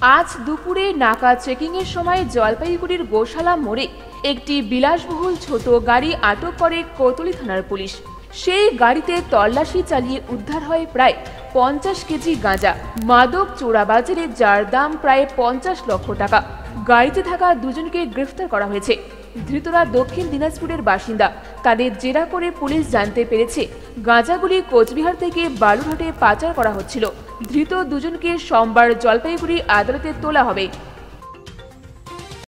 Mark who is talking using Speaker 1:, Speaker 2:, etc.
Speaker 1: আজ দুপুরে নাকা চেকিংয়ের সময় জলপাইগুড়ির গোশালা মোড়ে একটি বিলাসবহুল ছোট গাড়ি আটক করে কোতোয়ালি থানার পুলিশ। সেই গাড়িতে তল্লাশি চালিয়ে উদ্ধার হয় প্রায় 50 কেজি গাঁজা, মাদক চোরাবাজারে, যার দাম প্রায় 50 লক্ষ টাকা। গাড়িতে থাকা দুজনকে গ্রেফতার করা হয়েছে। ধৃতরা দক্ষিণ দিনাজপুরের বাসিন্দা। তাদের জেরা করে পুলিশ জানতে পেরেছে গাঁজাগুলি কোচবিহার থেকে বালুরঘাটে পাচার করা হচ্ছিল। ধৃত দুজনকে সোমবার জলপাইগুড়ি আদালতে তোলা হবে।